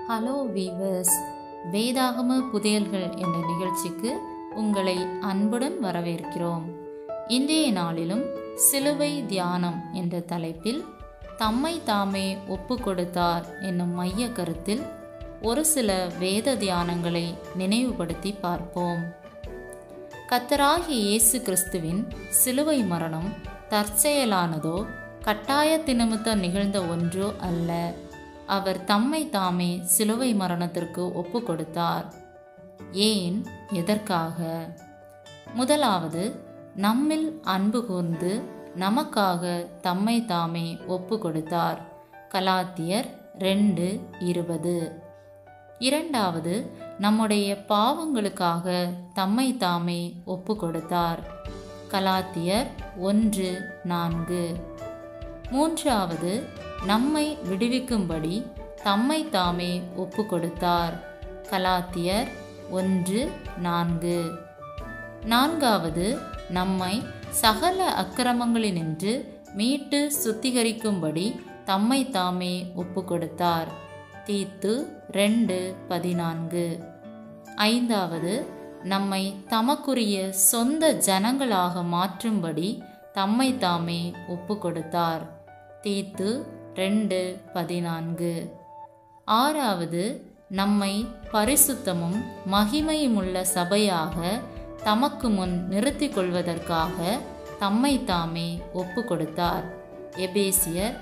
Hello viewers, வேதாகம புதையல்கள் என்ற நிகழ்ச்சிக்கு உங்களை அன்புடன் வரவேற்கிறோம். இன்றைய நாளிலும் சிலுவை தியானம் என்ற தலைப்பில் தம்மை தாமே ஒப்பு கொடுத்தார் என்னும் மைய கருத்தில் ஒரு சில வேத தியானங்களை நினைவுபடுத்தி பார்ப்போம். கர்த்தராகிய இயேசு கிறிஸ்துவின் சிலுவை மரணம் தற்செயலானதோ கட்டாயத்து நிமித்தம் நிகழ்ந்த ஒன்றோ அல்ல. அவர் தம்மை தாமே சிலுவை மரணத்திற்கு ஒப்பு கொடுத்தார். ஏன், எதற்காக? முதலாவது, நம்மில் அன்பு கூர்ந்து நமக்காக தம்மை தாமே ஒப்பு கொடுத்தார். கலாத்தியர் 2:20. இரண்டாவது, நம்முடைய பாவங்களுக்காக தம்மை தாமே ஒப்பு கொடுத்தார். கலாத்தியர் 1:4. மூன்றாவது, நம்மை விடுவிக்கும்படி தம்மை தாமே ஒப்பு கொடுத்தார். கலாத்தியர் 1:4. நான்காவது, நம்மை சகல அக்கிரமங்களினின்று மீட்டு சுத்திகரிக்கும்படி தம்மை தாமே ஒப்பு கொடுத்தார். தீத்து 2:14. ஐந்தாவது, நம்மை தமக்குரிய சொந்த ஜனங்களாக மாற்றும்படி தம்மை தாமே ஒப்பு கொடுத்தார். தீத்து 2:14. ஆறாவது, நம்மை பரிசுத்தமும் மகிமையுமுள்ள சபையாக தமக்கு முன் நிறுத்தி கொள்வதற்காக தம்மை தாமே ஒப்பு கொடுத்தார். எபேசியர்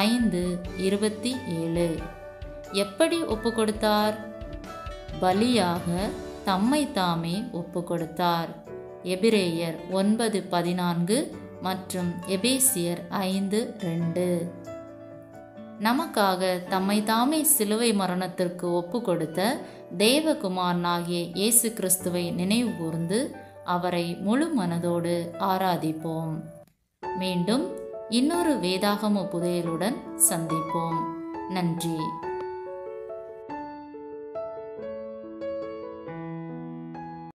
5:27. எப்படி ஒப்பு கொடுத்தார்? பலியாக தம்மை தாமே ஒப்பு கொடுத்தார். எபிரேயர் 9:14 மற்றும் எபேசியர் 5:2. நமக்காக தம்மை தாமே சிலுவை மரணத்திற்கு ஒப்பு கொடுத்த தேவகுமாரனாகிய இயேசு கிறிஸ்துவை நினைவு கூர்ந்து அவரை முழு மனதோடு ஆராதிப்போம். மீண்டும் இன்னொரு வேதாகம புதையலுடன் சந்திப்போம். நன்றி.